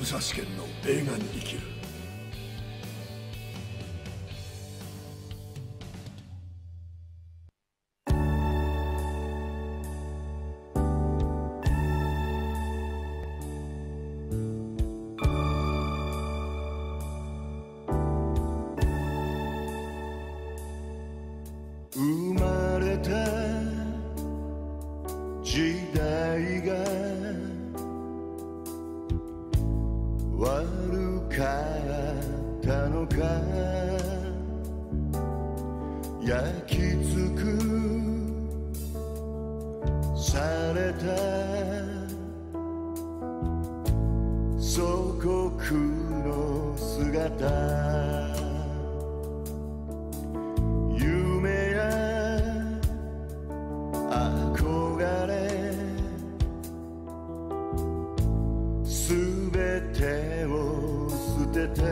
武蔵県の映画に生きる。 生まれた時代が悪かったのか、焼き付くされた祖国の姿、夢や憧れすべてを捨てて、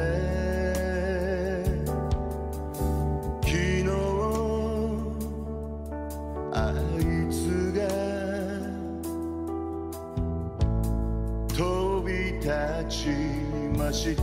昨日あいつが飛び立ちました。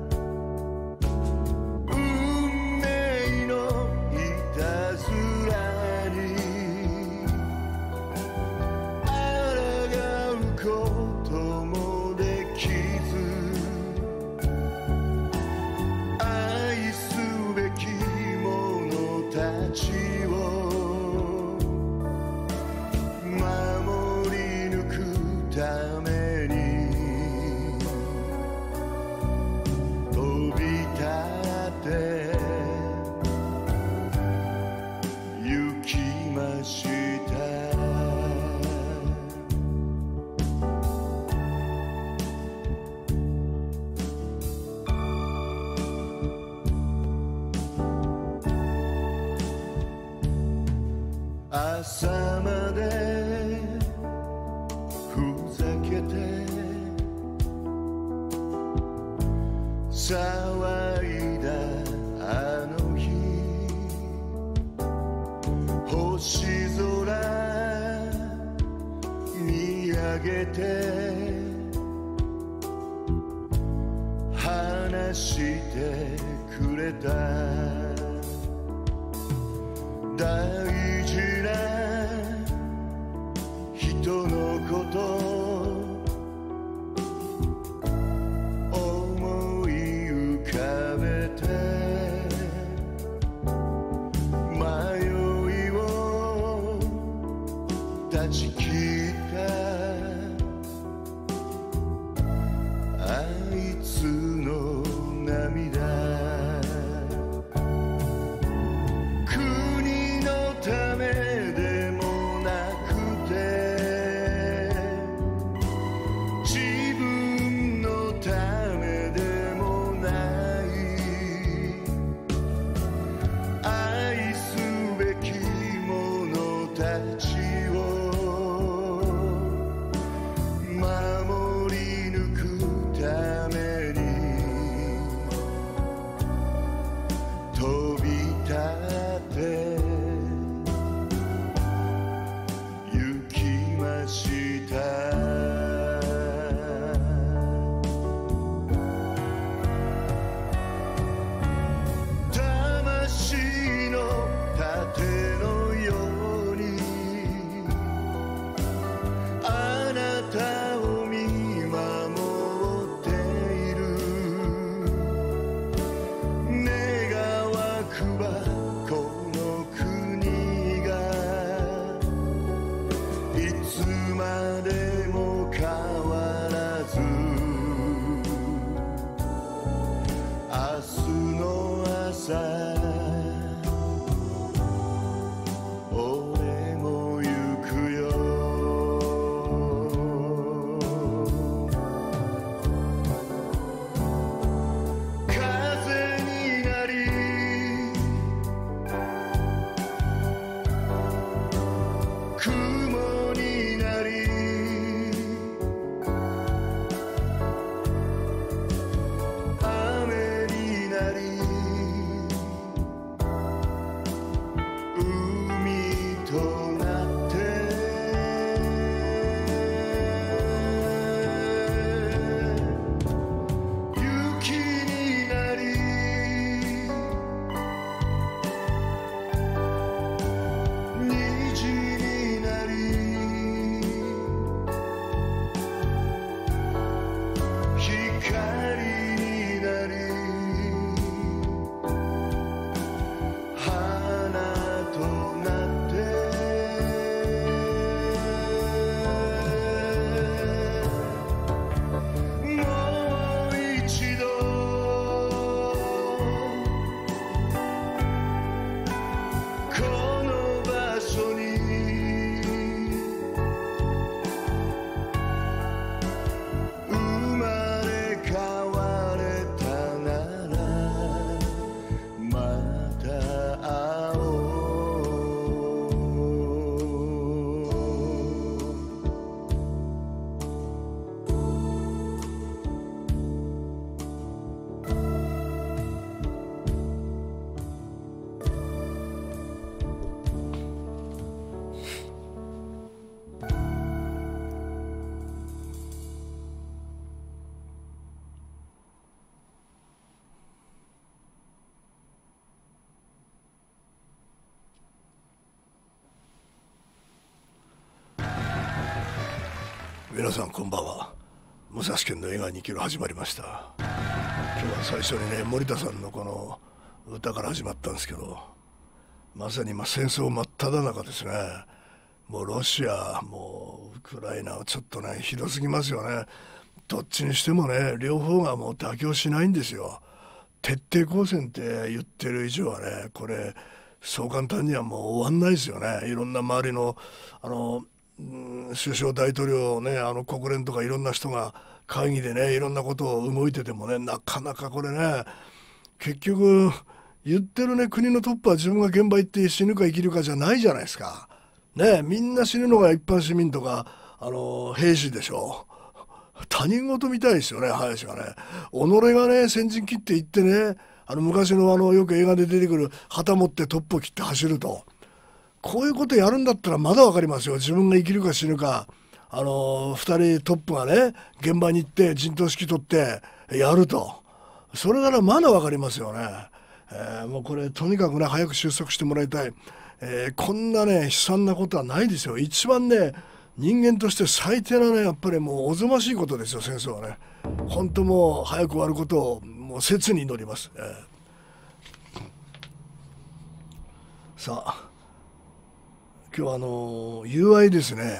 ために飛び立って行きました。朝までふざけて騒いだあの日、星空見上げて話してくれた。大事な人のこと思い浮かべて、迷いを断ち切ったあいつの涙、国のため皆さんこんばんは。武蔵県の映画2キロ始まりました。今日は最初にね、森田さんのこの歌から始まったんですけど、まさに今戦争真っ只中ですね。もうロシアもうウクライナはちょっとねひどすぎますよね。どっちにしてもね、両方がもう妥協しないんですよ。徹底抗戦って言ってる以上はね、これそう簡単にはもう終わんないですよね。いろんな周りの首相大統領ね、国連とかいろんな人が会議でね、いろんなことを動いててもね、なかなかこれね、結局言ってるね、国のトップは自分が現場行って死ぬか生きるかじゃないじゃないですか。ね、みんな死ぬのが一般市民とか兵士でしょ。他人事みたいですよね、林がね。己がね、先陣切っていってね、昔のよく映画で出てくる旗持ってトップを切って走ると。こういうことやるんだったらまだわかりますよ。自分が生きるか死ぬか、2人トップがね、現場に行って陣頭指揮取ってやると。それならまだわかりますよね。もうこれとにかくね、早く収束してもらいたい。こんなね、悲惨なことはないですよ。一番ね、人間として最低なね、やっぱりもうおぞましいことですよ、戦争はね。本当もう早く終わることをもう切に祈ります。さあ、今日は友愛ですね。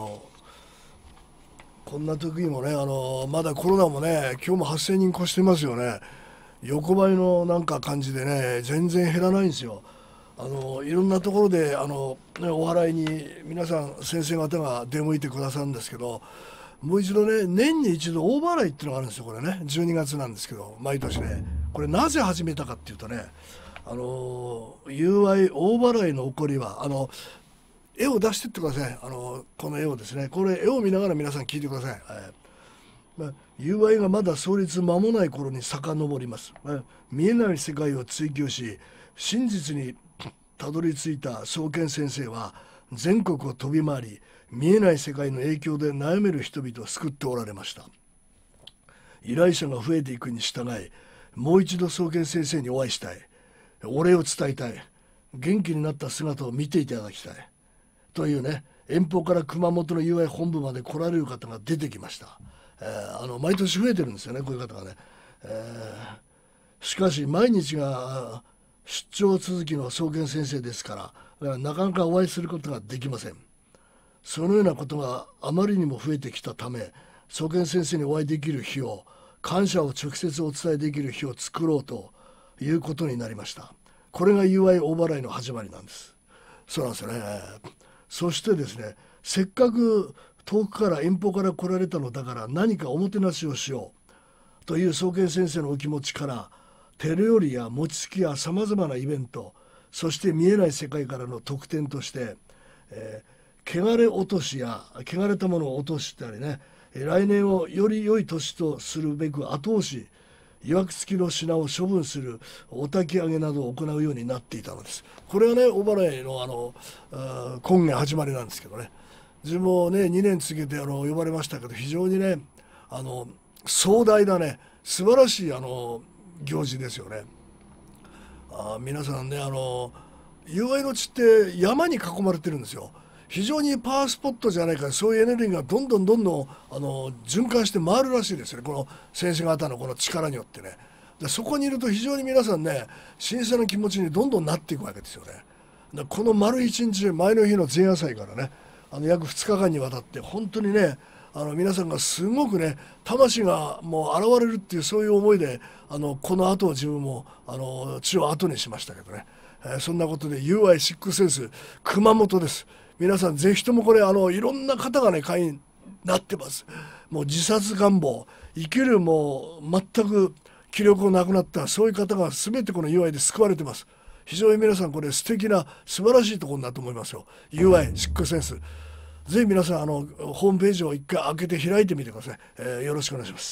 こんな時もね、まだコロナもね、今日も8000人越してますよね。横ばいのなんか感じでね、全然減らないんですよ。いろんなところでお笑いに皆さん先生方が出向いてくださるんですけど、もう一度ね、年に一度大払いっていうのがあるんですよ。これね、12月なんですけど、毎年ね。これなぜ始めたかっていうとね、友愛大払いの起こりは絵を出してってください。この絵をですね、これ絵を見ながら皆さん聞いてください。友愛がまだ創立間もない頃に遡ります。見えない世界を追求し、真実にたどり着いた宗健先生は全国を飛び回り、見えない世界の影響で悩める人々を救っておられました。依頼者が増えていくに従い、もう一度宗健先生にお会いしたい。お礼を伝えたい。元気になった姿を見ていただきたい。というね、遠方から熊本の友愛本部まで来られる方が出てきました。毎年増えてるんですよね、こういう方がね。しかし毎日が出張続きの宗健先生ですから、なかなかお会いすることができません。そのようなことがあまりにも増えてきたため、宗健先生にお会いできる日を、感謝を直接お伝えできる日を作ろうということになりました。これが友愛大払いの始まりなんです。そうなんですよね。そしてですね、せっかく遠くから遠方から来られたのだから何かおもてなしをしようという宗健先生のお気持ちから、手料理や餅つきやさまざまなイベント、そして見えない世界からの特典として、汚れ落としや汚れたものを落としたりね、来年をより良い年とするべく後押し、いわくつきの品を処分するお焚き上げなどを行うようになっていたのです。これはね、お払いの今月始まりなんですけどね、自分もね2年続けて呼ばれましたけど、非常にね壮大なね素晴らしい行事ですよね。皆さんね、友愛の地って山に囲まれてるんですよ。非常にパワースポットじゃないか、そういうエネルギーがどんどん循環して回るらしいですね、この先生方のこの力によってね。でそこにいると非常に皆さんね、新鮮な気持ちにどんどんなっていくわけですよね。でこの丸一日、前の日の前夜祭からね、約2日間にわたって本当にね、皆さんがすごくね、魂がもう現れるっていう、そういう思いでこの後自分も地を後にしましたけどね、そんなことで UI シックスセンス熊本です。皆さんぜひともこれいろんな方がね会員になってます。もう自殺願望、生きるもう全く気力がなくなった、そういう方が全てこの UI で救われてます。非常に皆さんこれ素敵な素晴らしいところだと思いますよ。 UI シックスセンス、ぜひ皆さんホームページを一回開けて開いてみてください。よろしくお願いします。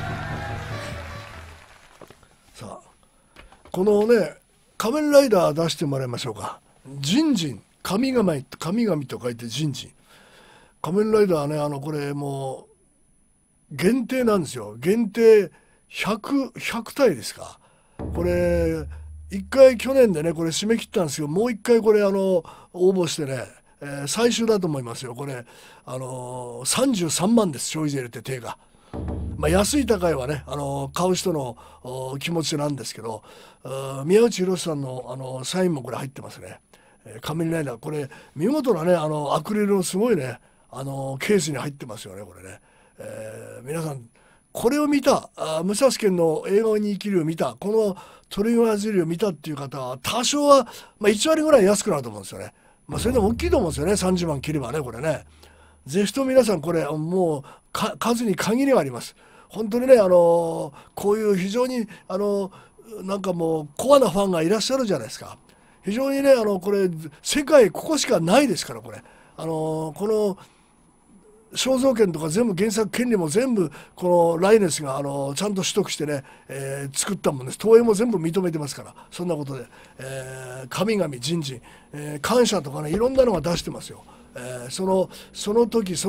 さあ、このね仮面ライダー出してもらいましょうか。ジンジン、神々と書いてジンジン。仮面ライダーはねこれもう限定なんですよ。限定100体ですか。これ1回去年でねこれ締め切ったんですけど、もう1回これ応募してね、 最終だと思いますよこれ。33万です、消費税入れて定価。安い高いはね買う人の気持ちなんですけど、宮内博さんのサインもこれ入ってますね。仮面ライダー、これ見事なねアクリルのすごいねケースに入ってますよねこれね。皆さんこれを見た武蔵県の映画に生きるを見た、このトリガージュリを見たっていう方は多少は、1割ぐらい安くなると思うんですよね。それでも大きいと思うんですよね、30万切ればねこれね。ぜひとも皆さんこれもう数に限りがあります。本当にねこういう非常になんかもうコアなファンがいらっしゃるじゃないですか。非常にねこれ世界ここしかないですからこれこの肖像権とか全部原作権利も全部このライネスがちゃんと取得してね、作ったもんです。東映も全部認めてますから。そんなことで、神々人事、感謝とかねいろんなのが出してますよ。その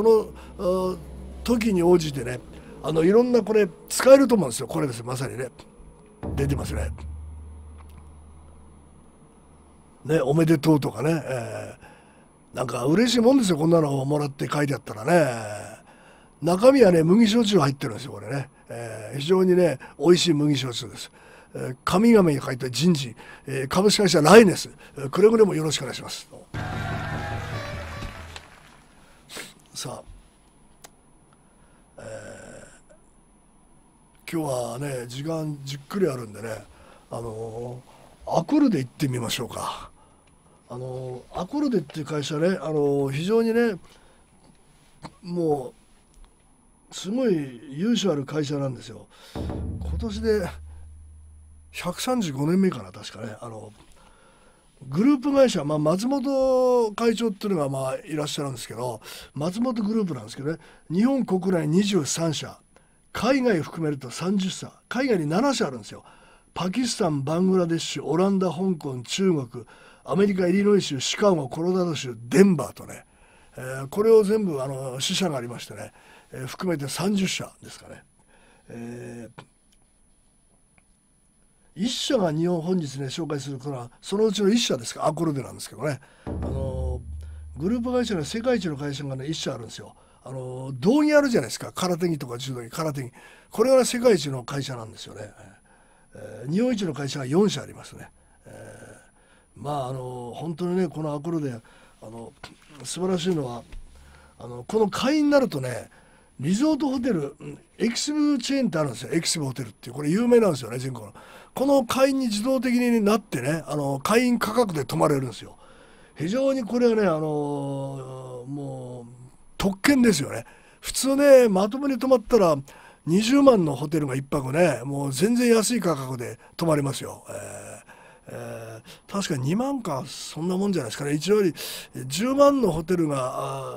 時に応じてねいろんなこれ使えると思うんですよ。これです、まさにね出てますね。おめでとうとかね、なんか嬉しいもんですよ、こんなのをもらって書いてあったらね。中身はね麦焼酎入ってるんですよこれね。非常にね美味しい麦焼酎です。神々に書いて人事、株式会社ライネス、くれぐれもよろしくお願いします。さあ、今日はね時間じっくりあるんでねアクルで行ってみましょうか。アクルデっていう会社ね非常にねもうすごい由緒ある会社なんですよ。今年で135年目かな確かね。グループ会社、松本会長っていうのがいらっしゃるんですけど、松本グループなんですけどね、日本国内23社、海外含めると30社、海外に7社あるんですよ。パキスタン、バングラデシュ、オランダ、香港、中国、アメリカ、イリノイ州、シカゴ、コロラド州、デンバーとね、これを全部支社がありましてね、含めて30社ですかね。1社が本日ね紹介するのはそのうちの1社ですか、アコルデなんですけどね。グループ会社の世界一の会社がね1社あるんですよ。道着あるじゃないですか、空手着とか柔道着、空手着、これが、ね、世界一の会社なんですよね。日本一の会社が4社ありますね。本当にねこのアコルデ素晴らしいのはこの会員になるとねリゾートホテルエキシブチェーンってあるんですよ。エキシブホテルっていうこれ有名なんですよね全国の。この会員に自動的になってね会員価格で泊まれるんですよ。非常にこれはねもう特権ですよね。普通ねまともに泊まったら20万のホテルが1泊ねもう全然安い価格で泊まれますよ。確か2万かそんなもんじゃないですかね。1割10万のホテルが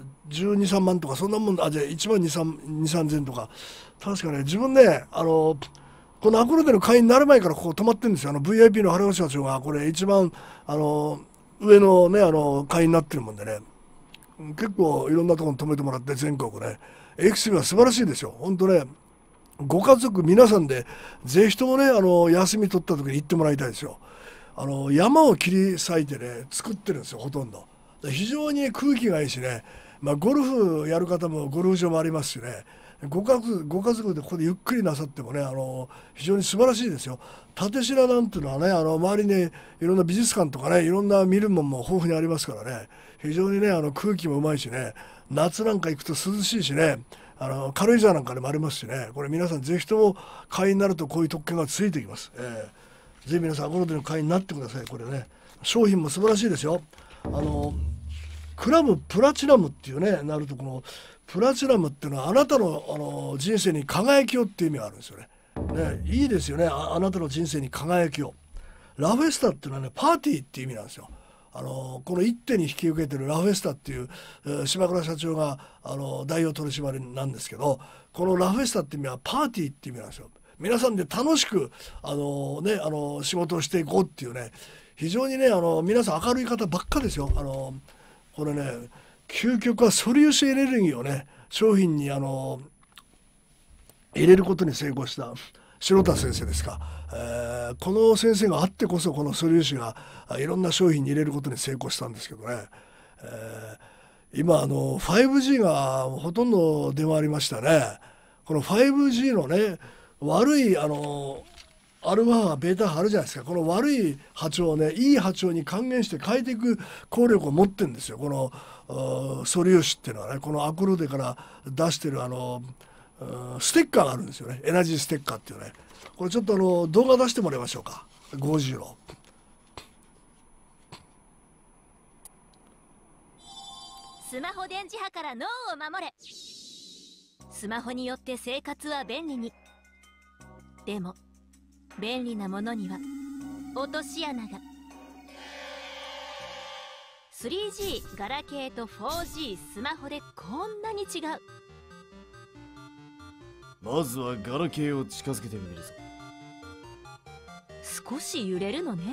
12、3万とかそんなもん。じゃあ1万2、3千とか。確かね自分ねこのアコルデの会員になる前からここ泊まってるんですよ。VIP の原口社長がこれ一番上のね会員になってるもんでね結構いろんなところに泊めてもらって全国ねエキシブは素晴らしいですよ本当ね。ご家族皆さんでぜひともね休み取った時に行ってもらいたいですよ。山を切り裂いてね作ってるんですよほとんど。非常に空気がいいしね、ゴルフやる方もゴルフ場もありますしねご家族でここでゆっくりなさってもね非常に素晴らしいですよ。蓼科なんていうのはね周りにいろんな美術館とかねいろんな見るもんも豊富にありますからね非常にね空気もうまいしね夏なんか行くと涼しいしね軽井沢なんかでもありますしねこれ皆さんぜひとも会員になるとこういう特権がついてきます。ぜひ皆さんアコルデの会員になってください。これね商品も素晴らしいですよ。クラブプラチナムっていうねなるとこのプラチナムっていうのはあなたの人生に輝きをっていう意味があるんですよね。いいですよね あなたの人生に輝きを。ラフェスタっていうのはねパーティーっていう意味なんですよ。この一手に引き受けてるラフェスタっていう島倉社長が代表取締役なんですけどこのラフェスタっていう意味はパーティーっていう意味なんですよ。皆さんで楽しく仕事をしていこうっていうね非常にね皆さん明るい方ばっかですよ。これね究極は素粒子エネルギーをね商品に入れることに成功した城田先生ですか。この先生があってこそこの素粒子がいろんな商品に入れることに成功したんですけどね、 今5G がほとんど出回りましたね。この 5G のね悪いアルファベータ波あるじゃないですか。この悪い波長をねいい波長に還元して変えていく効力を持ってるんですよ。この素粒子っていうのはね、このアクロデから出してるステッカーがあるんですよね。エナジーステッカーっていうね。これちょっと動画出してもらいましょうか。50の。 スマホ電磁波から脳を守れ。スマホによって生活は便利に。でも便利なものには落とし穴が。 3G ガラケーと 4G スマホでこんなに違う。 まずはガラケーを近づけてみるぞ。 少し揺れるのね。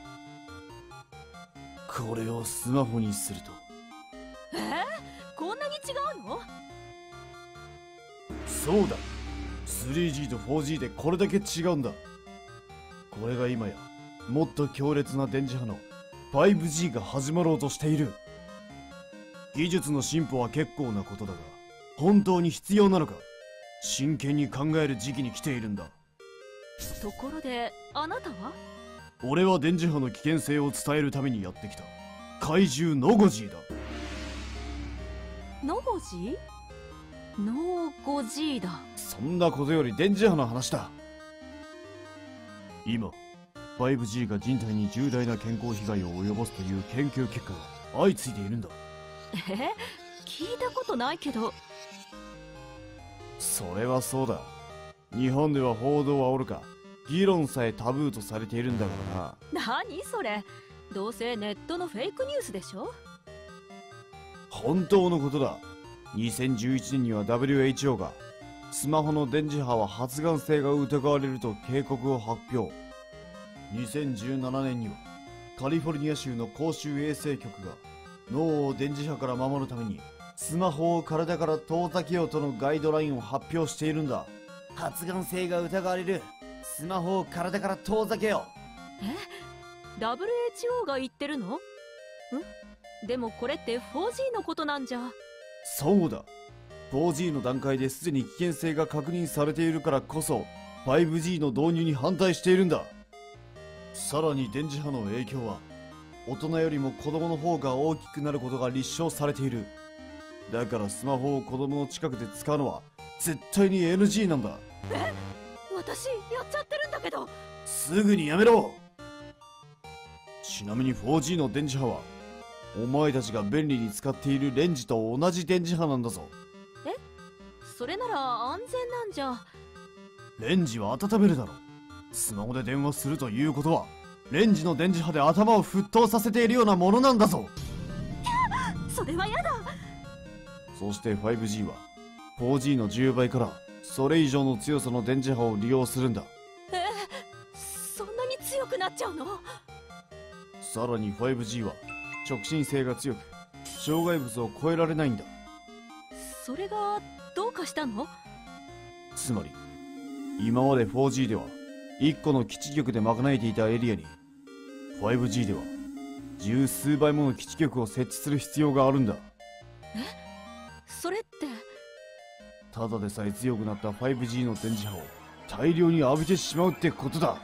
これをスマホにすると、 こんなに違うの？ そうだ、 3G と 4G でこれだけ違うんだ。これが今やもっと強烈な電磁波の 5G が始まろうとしている。技術の進歩は結構なことだが、本当に必要なのか、真剣に考える時期に来ているんだ。 ところであなたは？ 俺は電磁波の危険性を伝えるためにやってきた怪獣ノゴジーだ。 ノゴジ？ノゴジだ。 そんなことより電磁波の話だ。今 5G が人体に重大な健康被害を及ぼすという研究結果が相次いでいるんだ。 聞いたことないけど。 それはそうだ。日本では報道はおろか、議論さえタブーとされているんだからな。 何それ、どうせネットのフェイクニュースでしょ。 本当のことだ。2011年には WHO がスマホの電磁波は発がん性が疑われると警告を発表。2017年にはカリフォルニア州の公衆衛生局が脳を電磁波から守るためにスマホを体から遠ざけようとのガイドラインを発表しているんだ。発がん性が疑われるスマホを体から遠ざけよう。WHO が言ってるの？でもこれって 4G のことなんじゃ。 そうだ、 4G の段階ですでに危険性が確認されているからこそ 5G の導入に反対しているんだ。さらに電磁波の影響は大人よりも子供の方が大きくなることが立証されている。だからスマホを子供の近くで使うのは絶対に NG なんだ。 私やっちゃってるんだけど。 すぐにやめろ。ちなみに 4G の電磁波はお前たちが便利に使っているレンジと同じ電磁波なんだぞ。 それなら安全なんじゃ。 レンジは温めるだろ。スマホで電話するということはレンジの電磁波で頭を沸騰させているようなものなんだぞ。 それはやだ。 そして 5G は 4G の10倍からそれ以上の強さの電磁波を利用するんだ。 そんなに強くなっちゃうの？ さらに 5G は直進性が強く障害物を越えられないんだ。 それがどうかしたの？ つまり今まで 4G では1個の基地局で賄えていたエリアに 5G では十数倍もの基地局を設置する必要があるんだ。 それってただでさえ強くなった 5G の電磁波を大量に浴びてしまうってことだ。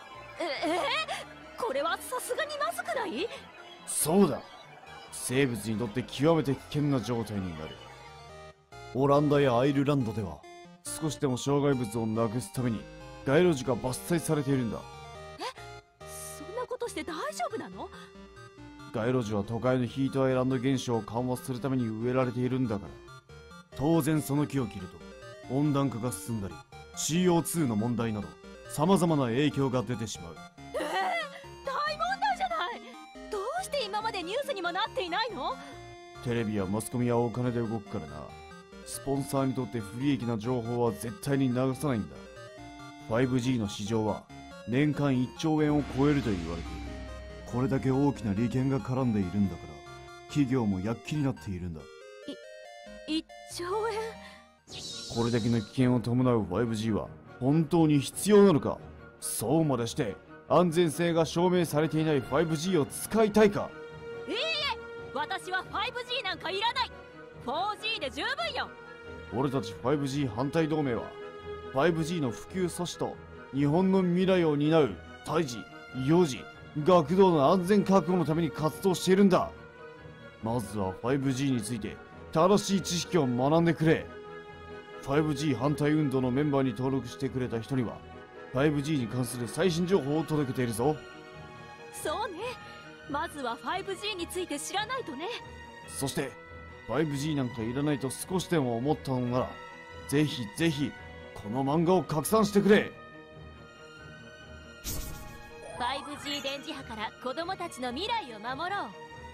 これはさすがにまずくない？ そうだ、生物にとって極めて危険な状態になる。オランダやアイルランドでは少しでも障害物をなくすために街路樹が伐採されているんだ。 そんなことして大丈夫なの？ 街路樹は都会のヒートアイランド現象を緩和するために植えられているんだから、当然その木を切ると温暖化が進んだり CO2 の問題など様々な影響が出てしまう。 大問題じゃない。どうして今までニュースにもなっていないの？ テレビやマスコミはお金で動くからな。スポンサーにとって不利益な情報は絶対に流さないんだ。 5G の市場は年間1兆円を超えると言われている。これだけ大きな利権が絡んでいるんだから企業も躍起になっているんだ。 1兆円？ これだけの危険を伴う 5G は本当に必要なのか。そうまでして安全性が証明されていない 5G を使いたいか。 私私は 5G なんかいらない。 4G で十分よ。 俺たち 5G 反対同盟は 5G の普及阻止と日本の未来を担う胎児、幼児、学童の安全確保のために活動しているんだ。まずは 5G について正しい知識を学んでくれ。 5G 反対運動のメンバーに登録してくれた人には 5G に関する最新情報を届けているぞ。 そうね、まずは 5G について知らないとね。 そして 5G なんかいらないと少しでも思ったのならぜひぜひこの漫画を拡散してくれ。 5G 電磁波から子供たちの未来を守ろう。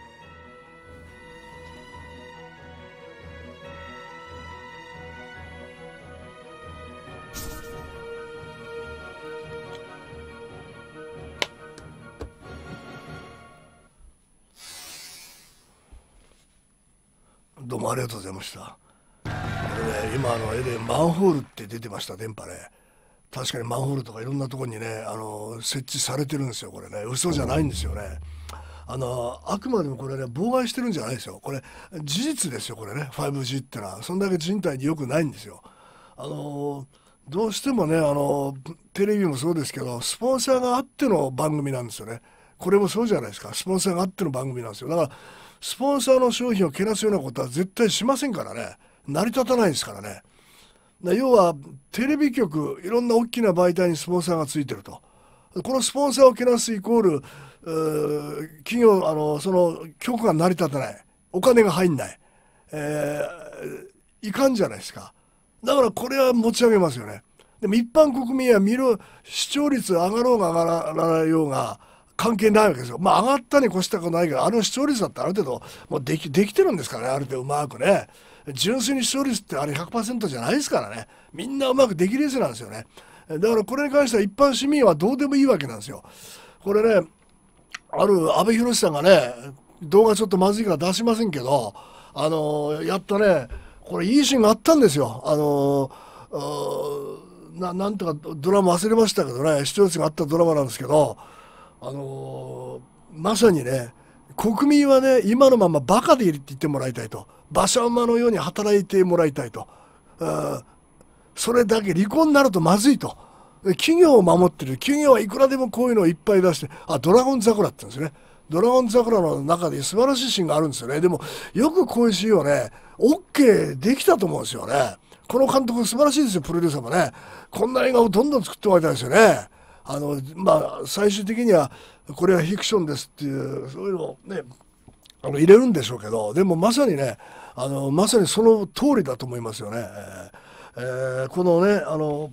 どうもありがとうございました。これね、今絵でマンホールって出てました、電波ね。確かにマンホールとかいろんなところにね設置されてるんですよ。これね嘘じゃないんですよね。あくまでもこれね妨害してるんじゃないですよ。これ事実ですよ。これね 5G ってのはそんだけ人体に良くないんですよ。どうしてもねテレビもそうですけどスポンサーがあっての番組なんですよね。これもそうじゃないですか。スポンサーがあっての番組なんですよ。だからスポンサーの商品をけなすようなことは絶対しませんからね。成り立たないですからね。要はテレビ局いろんな大きな媒体にスポンサーがついてると。このスポンサーをけなすイコール企業その局が成り立たない、お金が入んない、いかんじゃないですか。だからこれは持ち上げますよね。でも一般国民は視聴率上がろうが上がらないようが関係ないわけですよ。まあ上がったに越したことないけど視聴率だってある程度もうできてるんですからね。ある程度うまくね。純粋に視聴率ってあれ 100% じゃないですからね。みんなうまくできるやつなんですよね。だからこれに関しては一般市民はどうでもいいわけなんですよ。これね阿部寛さんがね動画ちょっとまずいから出しませんけどやったねこれいいシーンがあったんですよ。なんとかドラマ忘れましたけどね視聴率があったドラマなんですけどまさにね国民はね今のままバカでいるって言ってもらいたいと。馬車馬のように働いてもらいたいと。それだけ離婚になるとまずいと。企業を守ってる企業はいくらでもこういうのをいっぱい出してドラゴン桜って言うんですね。ドラゴン桜の中で素晴らしいシーンがあるんですよね。でもよくこういうシーンをね OK できたと思うんですよね。この監督素晴らしいですよ。プロデューサーもねこんな映画をどんどん作ってもらいたいですよね。最終的にはこれはフィクションですっていうそういうのをね入れるんでしょうけどでもまさにねまさにその通りだと思いますよね。このね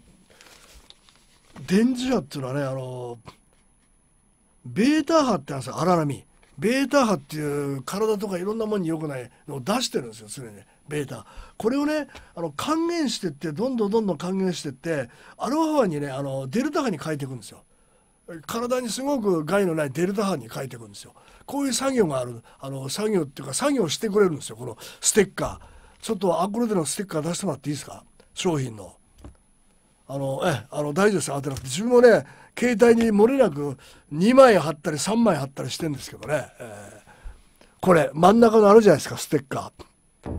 電磁波っていうのはねベータ波ってあるんですよ。荒波ベータ波っていう体とかいろんなものに良くないのを出してるんですよ常にね。ベータこれをね還元してってどんどん還元してってアルファ波にねデルタ波に変えていくんですよ。体にすごく害のないデルタ波に変えていくんですよ。こういう作業がある作業っていうか作業してくれるんですよ。このステッカーちょっとアクロでのステッカー出してもらっていいですか。商品の大丈夫ですよ。当てなくて自分もね携帯に漏れなく2枚貼ったり3枚貼ったりしてるんですけどね、これ真ん中のあるじゃないですかステッカー。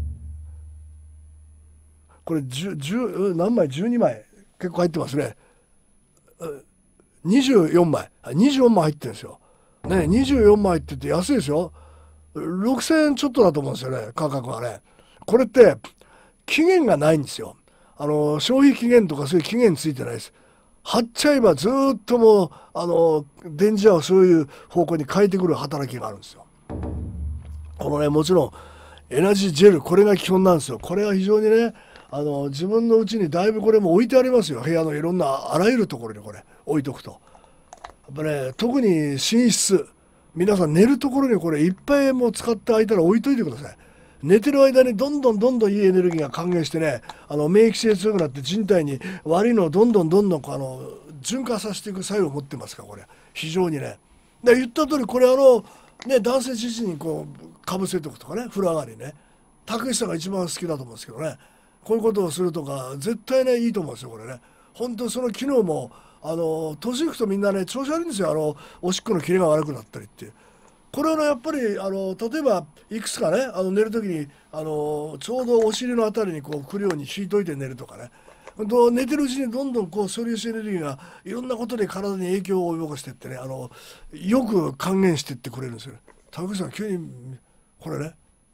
これ何枚12枚結構入ってますね。24枚入ってるんですよ。ね24枚入ってて安いですよ。6000円ちょっとだと思うんですよね価格がね。これって期限がないんですよ。消費期限とかそういう期限ついてないです。貼っちゃえばずっともう電磁波をそういう方向に変えてくる働きがあるんですよ。このねもちろんエナジージェルこれが基本なんですよ。これは非常にね自分のうちにだいぶこれも置いてありますよ。部屋のいろんなあらゆるところにこれ置いとくとやっぱね特に寝室皆さん寝るところにこれいっぱいもう使って空いたら置いといてください。寝てる間にどんどんいいエネルギーが還元してね免疫性強くなって人体に悪いのをどんどん循環させていく作用を持ってますからこれ非常にね。で言った通りこれ男性自身にこうかぶせておくとかね風呂上がりねたけしさんが一番好きだと思うんですけどねこういうことをするとか絶対ねいいと思うんですよこれね。本当その機能も年いくとみんなね調子悪いんですよ。おしっこのキレが悪くなったりっていうこれはやっぱり例えばいくつかね寝る時にちょうどお尻のあたりにこう来るように敷いといて寝るとかね、寝てるうちにどんどんこう素粒子エネルギーがいろんなことで体に影響を及ぼしてってねよく還元してってくれるんですよ。高木さん急にこれね、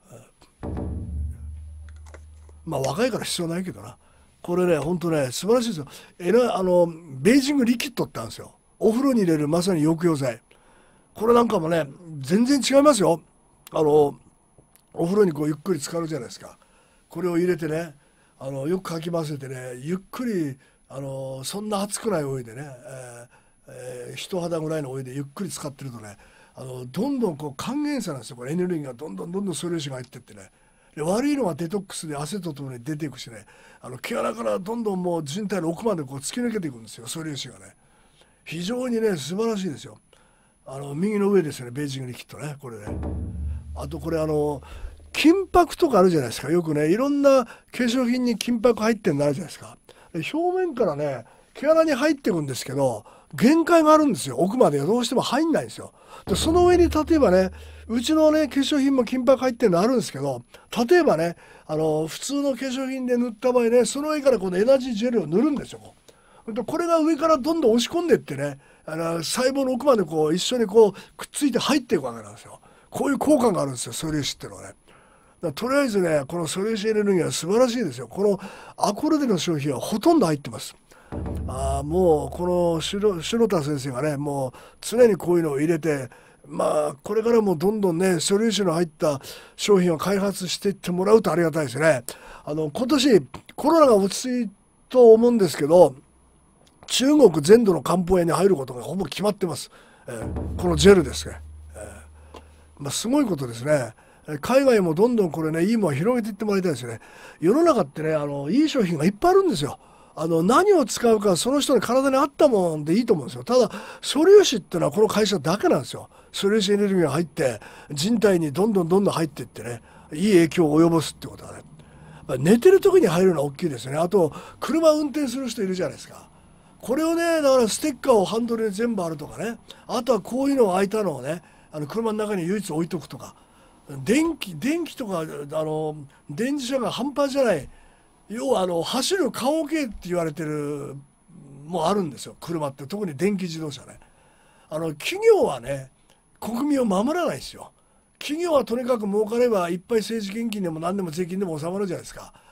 まあ若いから必要ないけどな、これねほんとね素晴らしいですよ。ベージングリキッドってあるんですよ。お風呂に入れるまさに抑揚剤。これなんかもね全然違いますよ。お風呂にこうゆっくり浸かるじゃないですか。これを入れてねよくかき混ぜてねゆっくりそんな熱くないお湯でね、人肌ぐらいのお湯でゆっくり使ってるとねどんどんこう還元さなんですよ。これエネルギーがどんどん素粒子が入ってってね、で悪いのはデトックスで汗とともに出ていくしね毛穴からどんどんもう人体の奥までこう突き抜けていくんですよ、素粒子がね。非常にね素晴らしいですよ。右の上ですよね、ベージングリキッドね、これね。あとこれ金箔とかあるじゃないですか。よくねいろんな化粧品に金箔入ってるのあるじゃないですか。で表面からね毛穴に入っていくんですけど限界があるんですよ。奥まではどうしても入んないんですよ。でその上に例えばねうちのね化粧品も金箔入ってるのあるんですけど、例えばね普通の化粧品で塗った場合ねその上からこのエナジージェルを塗るんですよ。これが上からどんどん押し込んでいってね細胞の奥までこう一緒にこうくっついて入っていくわけなんですよ。こういう効果があるんですよ、素粒子っていうのはね。とりあえずねこの素粒子エネルギーは素晴らしいですよ。このアコルデの商品はほとんど入ってます。もうこの城田先生がねもう常にこういうのを入れて、まあこれからもどんどんね素粒子の入った商品を開発していってもらうとありがたいですね。今年コロナが落ち着いと思うんですけど中国全土の漢方薬に入ることがほぼ決まってます。このジェルですね。すごいことですね。海外もどんどんこれねいいものを広げていってもらいたいですね。世の中ってねいい商品がいっぱいあるんですよ。何を使うかその人の体に合ったもんでいいと思うんですよ。ただ素粒子っていうのはこの会社だけなんですよ。素粒子エネルギーが入って人体にどんどん入っていってねいい影響を及ぼすってことはね寝てる時に入るのは大きいですね。あと車運転する人いるじゃないですか。これをねだからステッカーをハンドルに全部あるとかね、あとはこういうのを開いたのをね車の中に唯一置いとくとか、電気とか電磁車が半端じゃない、要は走る棺桶って言われてるもあるんですよ、車って。特に電気自動車ね。企業はね国民を守らないですよ。企業はとにかく儲かればいっぱい政治献金でも何でも税金でも収まるじゃないですか。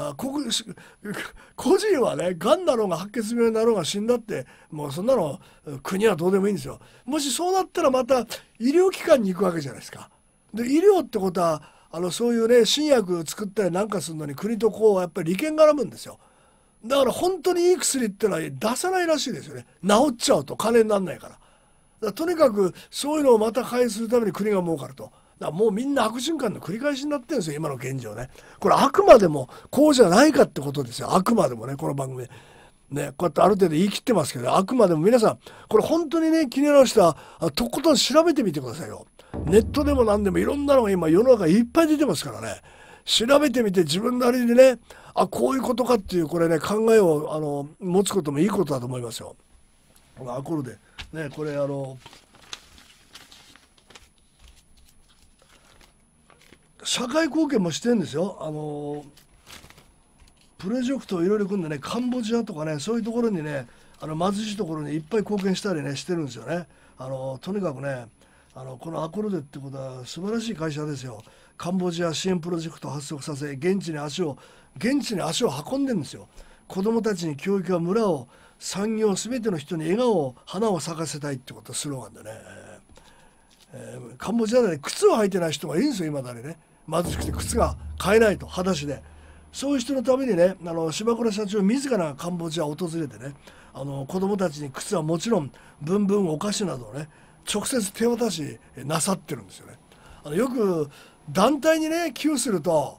個人はねがんだろうが白血病になろうが死んだってもうそんなの国はどうでもいいんですよ。もしそうなったらまた医療機関に行くわけじゃないですか。で医療ってことはそういうね新薬作ったりなんかするのに国とこうやっぱり利権が絡むんですよ。だから本当にいい薬ってのは出さないらしいですよね。治っちゃうと金にならないから。だからとにかくそういうのをまた返すために国が儲かると。だからもうみんな悪循環の繰り返しになってるんですよ、今の現状ね。これあくまでもこうじゃないかってことですよ。あくまでもねこの番組ねこうやってある程度言い切ってますけど、あくまでも皆さんこれ本当にね気になる人はとことん調べてみてくださいよ。ネットでも何でもいろんなのが今世の中いっぱい出てますからね。調べてみて自分なりにねこういうことかっていうこれね考えを持つこともいいことだと思いますよ。アコルでねこれ社会貢献もしてるんですよ。プロジェクトをいろいろ組んでねカンボジアとかねそういうところにね貧しいところにいっぱい貢献したりねしてるんですよね。とにかくねこのアコルデってことは素晴らしい会社ですよ。カンボジア支援プロジェクトを発足させ現地に足を運んでるんですよ。子どもたちに教育や村を産業すべての人に笑顔を花を咲かせたいってことスローガンでね、カンボジアで、ね、靴を履いてない人がいるんですよ今だにね。貧しくて靴が買えないと裸足で、そういう人のためにね柴倉社長自らカンボジアを訪れてね子どもたちに靴はもちろんブンブンお菓子などをね直接手渡しなさってるんですよね。よく団体にね寄付すると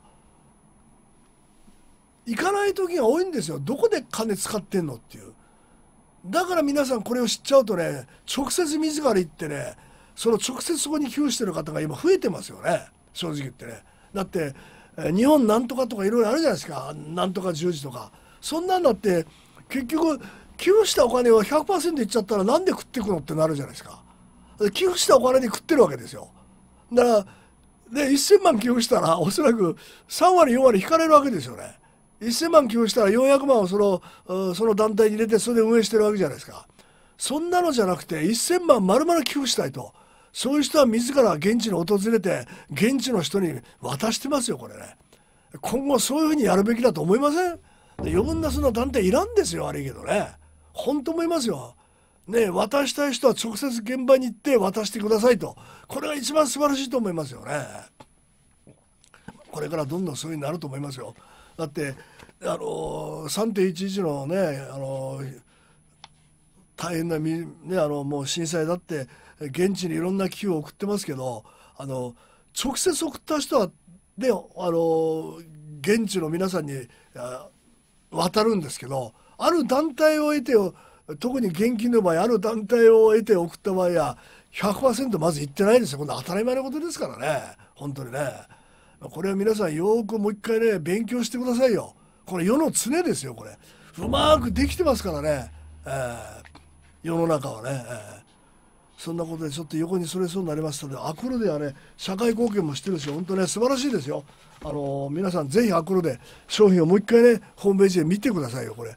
行かない時が多いんですよ。どこで金使ってんのっていう。だから皆さんこれを知っちゃうとね直接自ら行ってね直接そこに寄付してる方が今増えてますよね、正直言ってね。だって日本なんとかとかいろいろあるじゃないですか。なんとか十字とかそんなんだって結局寄付したお金を 100% いっちゃったらなんで食っていくのってなるじゃないですか。寄付したお金で食ってるわけですよ。 だからで1000万寄付したらおそらく3割4割引かれるわけですよね。1000万寄付したら400万をその団体に入れてそれで運営してるわけじゃないですか。そんなのじゃなくて1000万丸々寄付したいと、そういう人は自ら現地に訪れて現地の人に渡してますよこれね。今後そういうふうにやるべきだと思いません？で余分なそんな団体いらんですよ、悪いけどね。本当思いますよ。ね、渡したい人は直接現場に行って渡してくださいと、これが一番素晴らしいと思いますよね。これからどんどんそういうふうになると思いますよ。だって3.11 のね大変なもう震災だって現地にいろんな寄付を送ってますけど、直接送った人はで現地の皆さんに渡るんですけど、ある団体を得て特に現金の場合ある団体を得て送った場合は 100% まず行ってないですよ。こんな当たり前のことですからね、本当にね。これは皆さんよくもう一回ね勉強してくださいよ。これ世の常ですよ。これうまくできてますからね、世の中はね、そんなことでちょっと横にそれそうになりましたので、アクロではね社会貢献もしてるし本当ね素晴らしいですよ。皆さんぜひアクロで商品をもう一回ねホームページで見てくださいよこれ。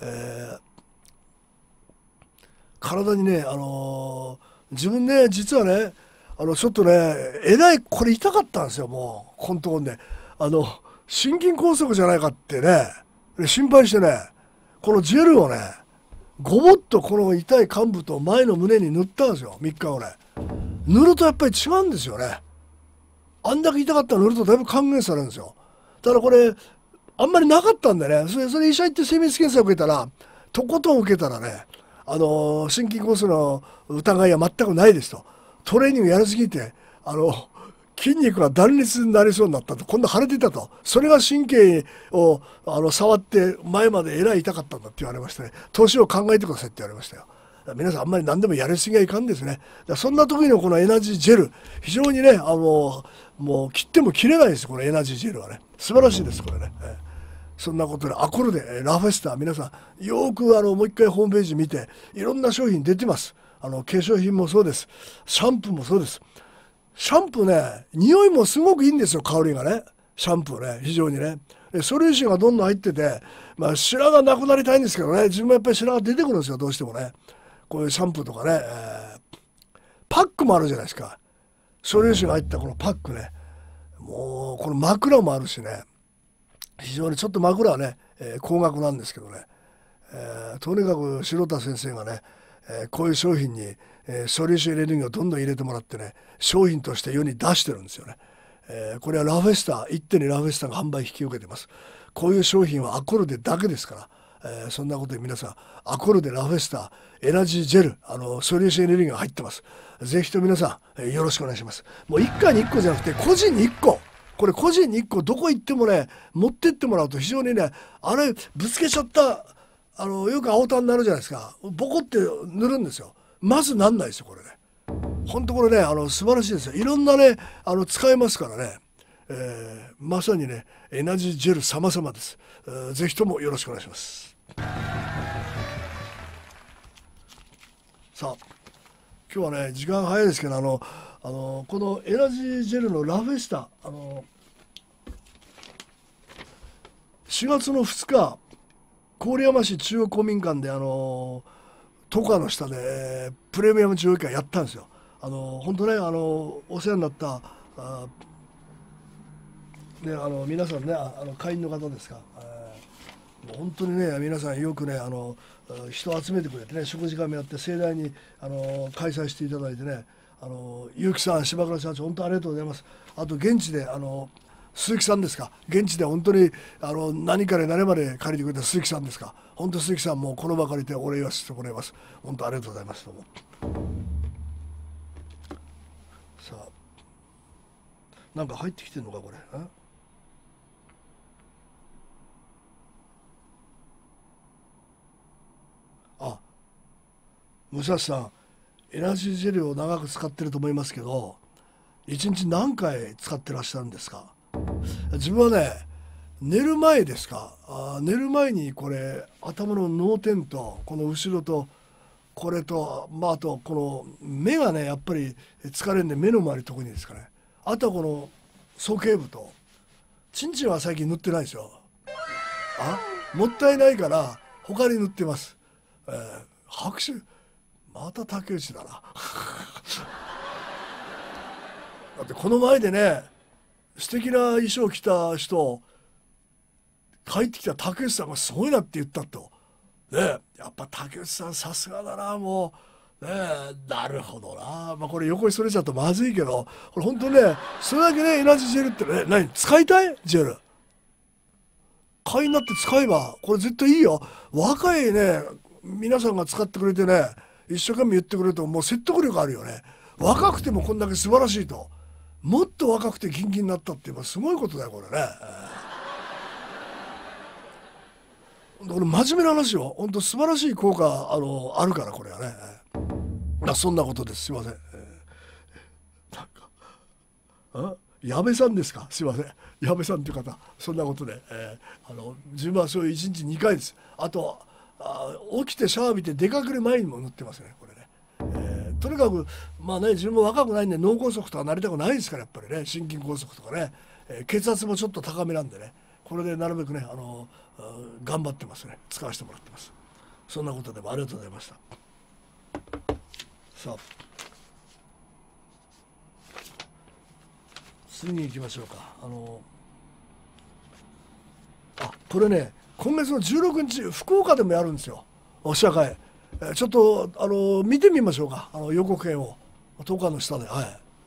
体にね自分ね実はねちょっとねえらいこれ痛かったんですよ。もうこのところね心筋梗塞じゃないかってね心配してね、このジェルをねごぼっとこの痛い患部と前の胸に塗ったんですよ。3日後ね塗るとやっぱり違うんですよね。あんだけ痛かったら塗るとだいぶ還元されるんですよ。ただこれあんまりなかったんでね、それ医者行って精密検査を受けたらとことん受けたらね心筋梗塞の疑いは全くないですと。トレーニングやりすぎて筋肉が断裂になりそうになったと、今度腫れてたと、それが神経を触って前までえらい痛かったんだって言われましたね。年を考えてくださいって言われましたよ。皆さんあんまり何でもやりすぎはいかんですね。そんな時のこのエナジージェル非常にねもう切っても切れないです。このエナジージェルはね素晴らしいですこれね。そんなことでアコルでラフェスタ皆さんよくもう一回ホームページ見ていろんな商品出てます。化粧品もそうです、シャンプーもそうです。シャンプーね匂いもすごくいいんですよ、香りがね。シャンプーね非常にねソリューシンがどんどん入ってて、白がなくなりたいんですけどね、自分もやっぱり白が出てくるんですよどうしてもね。こういうシャンプーとかね、パックもあるじゃないですか。ソリューシンが入ったこのパックね、もうこの枕もあるしね、非常にちょっと枕はね、高額なんですけどね、とにかく城田先生がね、こういう商品に、ソリューションエネルギーをどんどん入れてもらってね商品として世に出してるんですよね。これはラフェスタ一手にラフェスタが販売引き受けてます。こういう商品はアコルデだけですから、そんなことで皆さんアコルデラフェスタエナジージェルソリューションエネルギーが入ってます。ぜひと皆さん、よろしくお願いします。もう1回に1個じゃなくて個人に1個、これ個人に1個どこ行ってもね持ってってもらうと非常にねあれぶつけちゃったよく青タンになるじゃないですか、ボコって塗るんですよ。まずなんないですよこれね。本当これね素晴らしいですよ。いろんなね使えますからね、まさにねエナジージェル様々です。ぜひともよろしくお願いします。さあ今日はね時間早いですけどこのエナジージェルのラフェスタ4月の2日郡山市中央公民館で十日の下でプレミアム上映会やったんですよ。本当ねお世話になったね皆さんね会員の方ですか、本当にね皆さんよくね人を集めてくれてね食事会もやって盛大に開催していただいてね結城さん柴倉社長本当ありがとうございます。あと現地で鈴木さんですか、現地で本当に何から何まで借りてくれた鈴木さんですか、本当鈴木さんもこの場借りてお礼をさせてもらいます。本当ありがとうございます。どうもさあなんか入ってきてんのかこれ。武蔵さんエナジージェルを長く使ってると思いますけど1日何回使ってらっしゃるんですか。自分はね寝る前ですか、寝る前にこれ頭の脳天とこの後ろとこれとあとこの目がねやっぱり疲れるんで目の周り特にですかねあとはこの鼠径部とチンチンは最近塗ってないですよ。もったいないから他に塗ってます。拍手また竹内だなだってこの前でね素敵な衣装着た人帰ってきた竹内さんがすごいなって言ったと。ね、やっぱ竹内さんさすがだなもう。ね、なるほどな。これ横にそれちゃうとまずいけどこれ本当ねそれだけねエナジージェルってね何使いたいジェル会員になって使えばこれ絶対いいよ。若いね皆さんが使ってくれてね一生懸命言ってくれるともう説得力あるよね。若くてもこんだけ素晴らしいともっと若くてキンキンになったってすごいことだよこれね。これ真面目な話よ。本当素晴らしい効果あるからこれはね。そんなことです。すいません。矢部さんですか。すいません。矢部さんという方そんなことで、自分はそういう1日2回です。あと起きてシャワー浴びて出かける前にも塗ってますねこれね。とにかく自分も若くないんで脳梗塞とかなりたくないですからやっぱりね心筋梗塞とかね、血圧もちょっと高めなんでねこれでなるべくね頑張ってますね。使わせてもらってます。そんなことでもありがとうございました。さあ次に行きましょうか。これね今月の16日福岡でもやるんですよ試写会。ちょっと見てみましょうか予告編を10日の下で。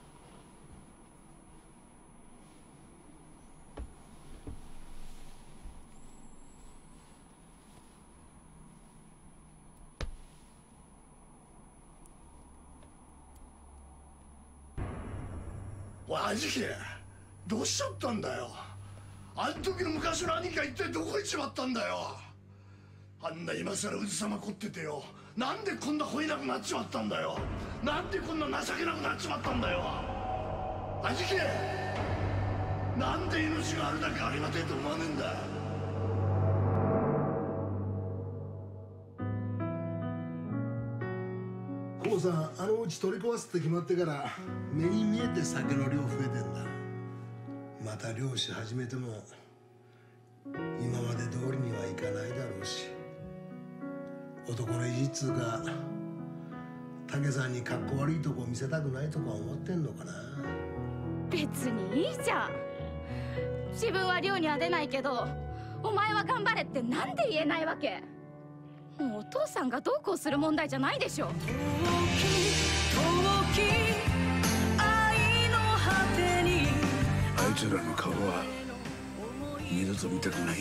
兄貴どうしちゃったんだよ。あん時の昔の兄貴が一体どこ行っちまったんだよ。あんな今更うずさまこっててよなんでこんな吠えなくなっちまったんだよ。なんでこんな情けなくなっちまったんだよ。兄貴なんで命があるだけありがてえと思わねえんだ。 父さんうち取り壊すって決まってから目に見えて酒の量増えてんだ。また漁師始めても今まで通りにはいかないだろうし男の意地っつうか武さんにかっこ悪いとこ見せたくないとか思ってんのかな。 別にいいじゃん。自分は漁には出ないけどお前は頑張れってなんで言えないわけ。もうお父さんがどうこうする問題じゃないでしょ。 あいつらの顔は二度と見たくない。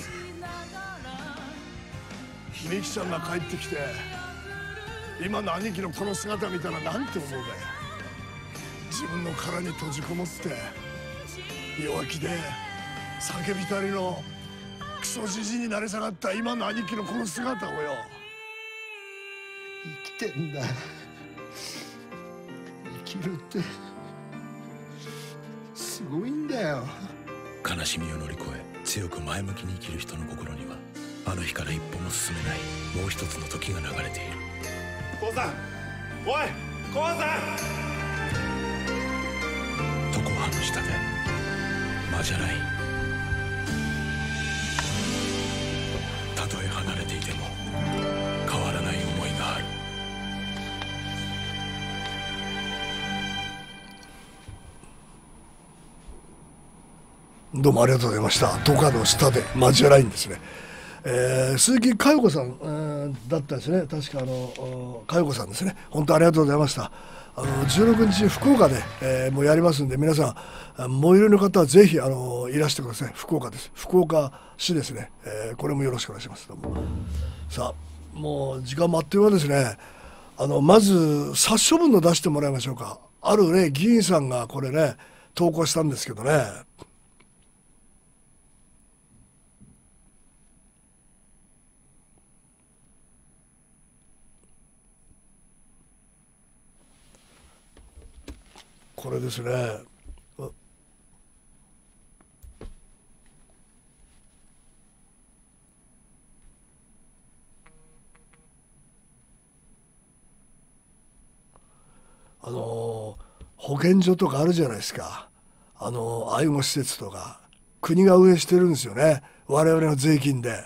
ミキちゃんが帰ってきて今の兄貴のこの姿見たらなんて思うかよ。自分の殻に閉じこもって弱気で酒浸りのクソじじいになり下がった今の兄貴のこの姿をよ。 生きてんだ。生きるってすごいんだよ。 悲しみを乗り越え強く前向きに生きる人の心にはあの日から一歩も進めないもう一つの時が流れている。 父さんおい父さん。 常葉の下で間じゃない。たとえ離れていても変わらない思いがある。 どうもありがとうございました。十日の下で間じゃないんですね。鈴木佳代子さん、だったですね。確か佳代子さんですね。本当ありがとうございました。16日福岡で、もうやりますんで皆さん最寄りの方はぜひいらしてください。福岡です。福岡市ですね。これもよろしくお願いします。どうも。さあもう時間もあっという間ですね。まず殺処分の出してもらいましょうか。あるね議員さんがこれね投稿したんですけどね。これですね。保健所とかあるじゃないですか。 愛護施設とか国が運営してるんですよね、我々の税金で。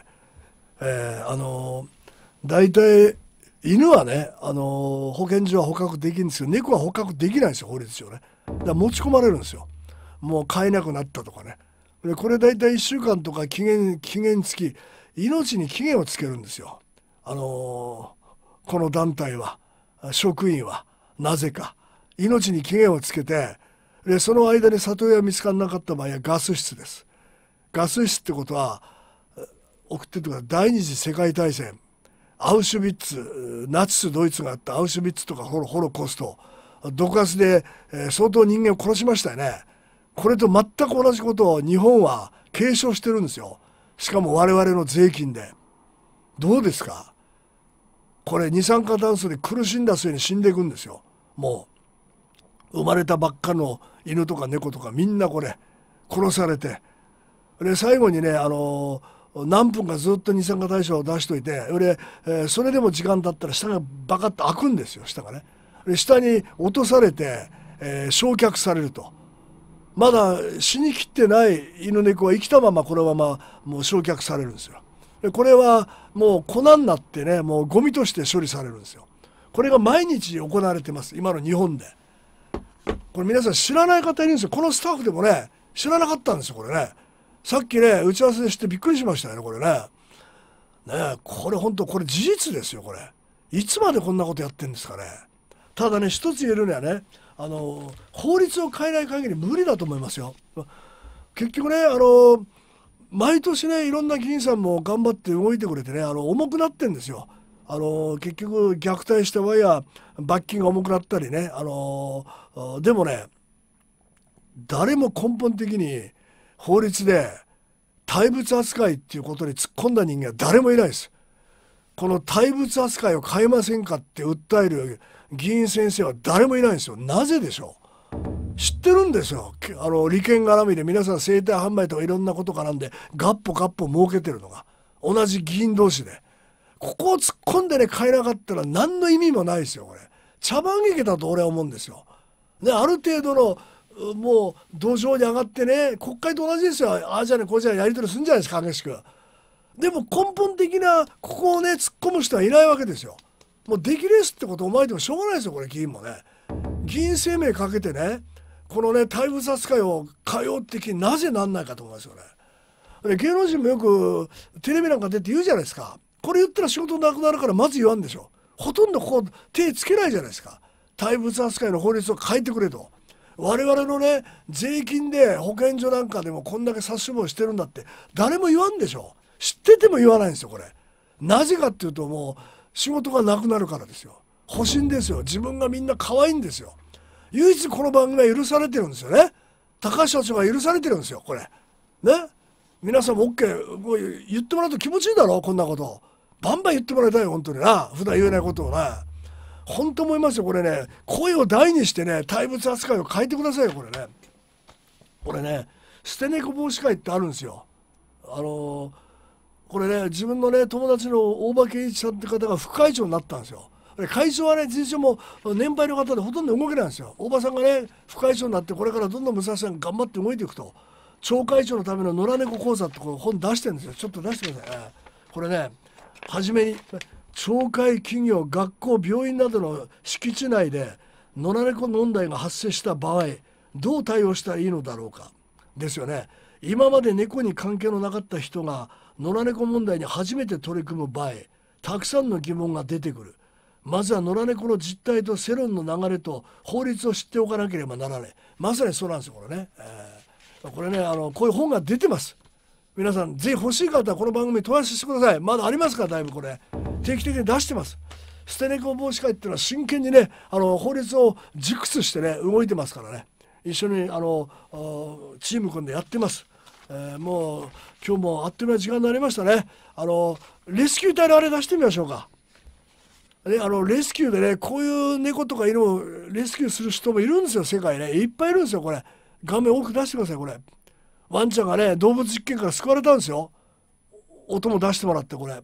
大体犬はね、保健所は捕獲できるんですけど、猫は捕獲できないんですよ、法律上ね。だから持ち込まれるんですよ。もう飼えなくなったとかね。でこれ大体1週間とか期限付き、命に期限をつけるんですよ。この団体は、職員はなぜか命に期限をつけて、でその間に里親が見つからなかった場合はガス室です。ガス室ってことは、送ってるとか第二次世界大戦、アウシュビッツ、ナチスドイツがあったアウシュビッツとかホロコースト、毒ガスで、相当人間を殺しましたよね。これと全く同じことを日本は継承してるんですよ。しかも我々の税金で。どうですかこれ、二酸化炭素で苦しんだ末に死んでいくんですよ。もう生まれたばっかの犬とか猫とかみんなこれ殺されて、で最後にね、何分かずっと二酸化炭素を出しといて、それでも時間経ったら下がバカッと開くんですよ、下がね。で下に落とされて、焼却されると。まだ死にきってない犬猫は生きたままこのままもう焼却されるんですよ。でこれはもう粉になってね、もうゴミとして処理されるんですよ。これが毎日行われてます、今の日本で。これ皆さん知らない方いるんですよ。このスタッフでもね知らなかったんですよ、これね。さっきね打ち合わせしてびっくりしましたよね、これね。これ本当これ事実ですよ、これ。いつまでこんなことやってんですかね。ただね、一つ言えるにはね、法律を変えない限り無理だと思いますよ。結局ね、毎年ねいろんな議員さんも頑張って動いてくれてね、重くなってんですよ。結局虐待した場合は罰金が重くなったりね、でもね、誰も根本的に法律で対物扱いっていうことに突っ込んだ人間は誰もいないです。この対物扱いを変えませんかって訴える議員先生は誰もいないんですよ。なぜでしょう。知ってるんですよ。利権絡みで皆さん生体販売とかいろんなことからんでガッポ儲けてるのが同じ議員同士で、ここを突っ込んでね変えなかったら何の意味もないですよ、これ。茶番劇だと俺は思うんですよ。ね、ある程度のもう土壌に上がってね、国会と同じですよ。ああじゃねこうじゃねやり取りするんじゃないですか、激しく。でも根本的なここをね突っ込む人はいないわけですよ。もう出来レースってことを思えてもしょうがないですよ、これ。議員もね、議員生命かけてね、このね対物扱いを変えようって気になぜなんないかと思いますよね。芸能人もよくテレビなんか出て言うじゃないですか。これ言ったら仕事なくなるからまず言わんでしょ。ほとんどこう手つけないじゃないですか。対物扱いの法律を変えてくれと。我々のね税金で保健所なんかでもこんだけ殺処分してるんだって誰も言わんでしょ。知ってても言わないんですよ、これ。なぜかっていうと、もう仕事がなくなるからですよ。保身ですよ。自分がみんな可愛いんですよ。唯一この番組は許されてるんですよね。高橋社長が許されてるんですよ、これね。皆さんも OK 言ってもらうと気持ちいいだろ、こんなことバンバン言ってもらいたいよ、本当にな。普段言えないことをな。本当思いますよ、これね。声を大にしてね対物扱いを変えてくださいよ、これね。これね、捨て猫防止会ってあるんですよ。これね、自分のね友達の大場圭一さんって方が副会長になったんですよ。会長はね、事実上も年配の方でほとんど動けないんですよ。大場さんがね副会長になって、これからどんどん武蔵さん頑張って動いていくと。町会長のための野良猫講座ってこう本出してるんですよ。ちょっと出してください。これね、初めに町会、企業、学校、病院などの敷地内で野良猫問題が発生した場合どう対応したらいいのだろうかですよね。今まで猫に関係のなかった人が野良猫問題に初めて取り組む場合、たくさんの疑問が出てくる。まずは野良猫の実態と世論の流れと法律を知っておかなければならない。まさにそうなんですよ、これね。これね、こういう本が出てます。皆さんぜひ欲しい方はこの番組問い合わせしてください。まだありますから、だいぶこれ定期的に出してます。捨て猫防止会っていうのは真剣にね法律を熟知してね動いてますからね。一緒にチーム組んでやってます。もう今日もあっという間に時間になりましたね。レスキュー隊のあれ出してみましょうか。レスキューでね、こういう猫とか犬をレスキューする人もいるんですよ、世界ね。いっぱいいるんですよ、これ。画面多く出してください、これ。ワンちゃんがね、動物実験から救われたんですよ。音も出してもらって、これ。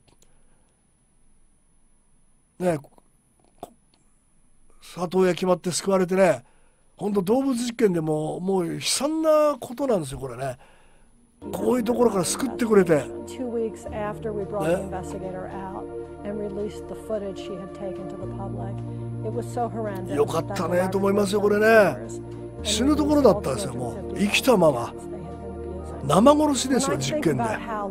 ね、里親決まって救われてね、 本当動物実験でももう悲惨なことなんですよこれね。こういうところから救ってくれて、ね、よかったねと思いますよこれね。死ぬところだったんですよ。もう生きたまま生殺しですよ実験で。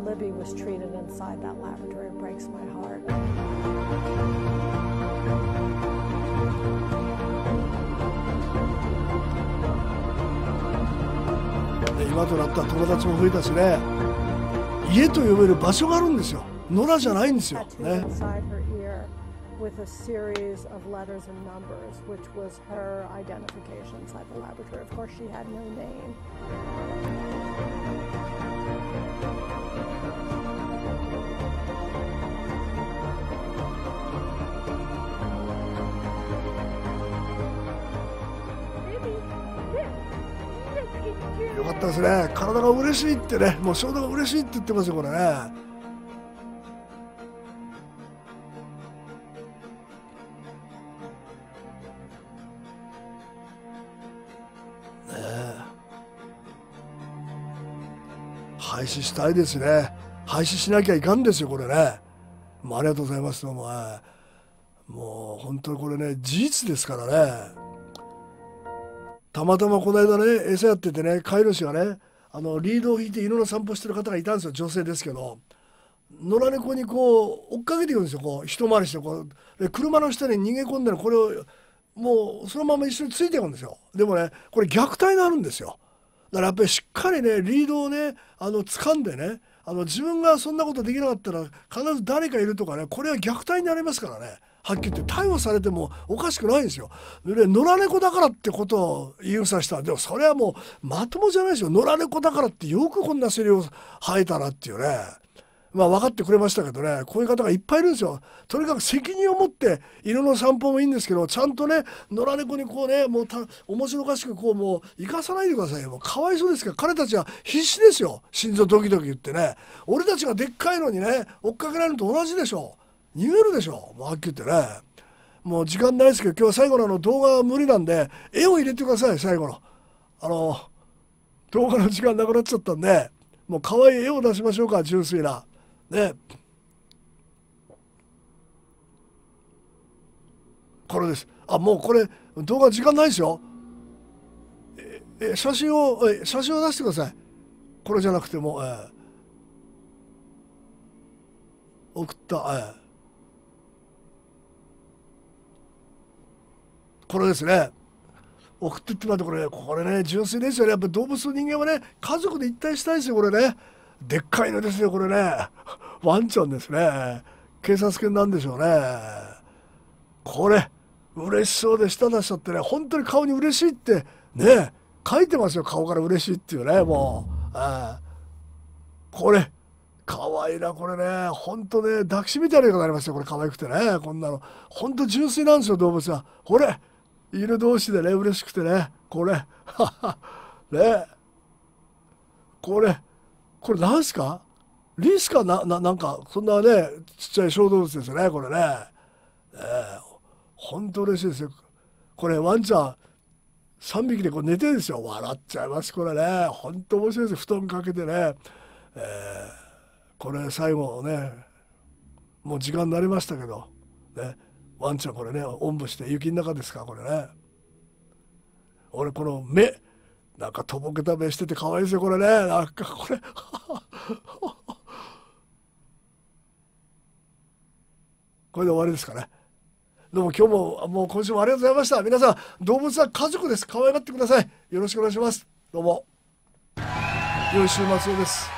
今となったら友達も増えたしね、家と呼べる場所があるんですよ。野良じゃないんですよね。 with a series of letters and numbers, which was her identification inside the laboratory. Of course, she had no name. よかったですね。体が嬉しいってね、もう衝動が嬉しいって言ってますよこれね。廃止したいですね。廃止しなきゃいかんですよこれね。もうありがとうございます。どうも、もう本当にこれね事実ですからね。たまたまこの間ね餌やっててね、飼い主がねリードを引いて犬の散歩してる方がいたんですよ。女性ですけど、野良猫にこう追っかけていくんですよ。こう一回りしてこうで車の下に逃げ込んでこれをもうそのまま一緒についていくんですよ。でもねこれ虐待になるんですよ。だからやっぱりしっかりねリードをね掴んでね自分がそんなことできなかったら必ず誰かいるとかね、これは虐待になりますからね。はっきり言って逮捕されてもおかしくないんですよ。でね、野良猫だからってことを言うさせたら、でもそれはもうまともじゃないですよ。野良猫だからってよくこんなセリを吐いたなっていうね。まあ分かってくれましたけどね、こういう方がいっぱいいるんですよ。とにかく責任を持って犬の散歩もいいんですけど、ちゃんとね野良猫にこうねもう面白おかしくこうもう生かさないでくださいよ。もうかわいそうですから、彼たちは必死ですよ。心臓ドキドキ言ってね、俺たちがでっかいのにね追っかけられるのと同じでしょ。逃げるでしょ。もうはっきり言ってね。もう時間ないですけど今日は最後の動画は無理なんで絵を入れてください。最後の動画の時間なくなっちゃったんで、もう可愛い絵を出しましょうか。純粋なね、これです。もうこれ動画時間ないですよ。写真を出してください。これじゃなくても、送った、これですね。送ってってもらってこれね純粋ですよね。やっぱり動物と人間はね家族で一体したいですよこれね。でっかいのですよこれね。ワンちゃんですね。警察犬なんでしょうね。これ嬉しそうで舌出しちゃってね、本当に顔に嬉しいってね書いてますよ。顔から嬉しいっていうね。もうこれかわいいなこれね。本当ね抱きしめてやるようになりますよこれ。可愛くてね、こんなの本当純粋なんですよ動物は。これ犬同士でね嬉しくてね、これね、これなんすか、リスかなんかそんなねちっちゃい小動物ですよねこれね。本当嬉しいですよこれ。ワンちゃん3匹でこう寝てるんですよ。笑っちゃいますこれね。本当面白いです。布団かけてね、これ最後ねもう時間になりましたけどね、ワンちゃんこれねおんぶして雪の中ですかこれね。俺この目なんかとぼけた目してて可愛いですよこれね。なんかこれこれで終わりですかね。どうも今日も今週もありがとうございました。皆さん動物は家族です。可愛がってください。よろしくお願いします。どうも良い週末をです。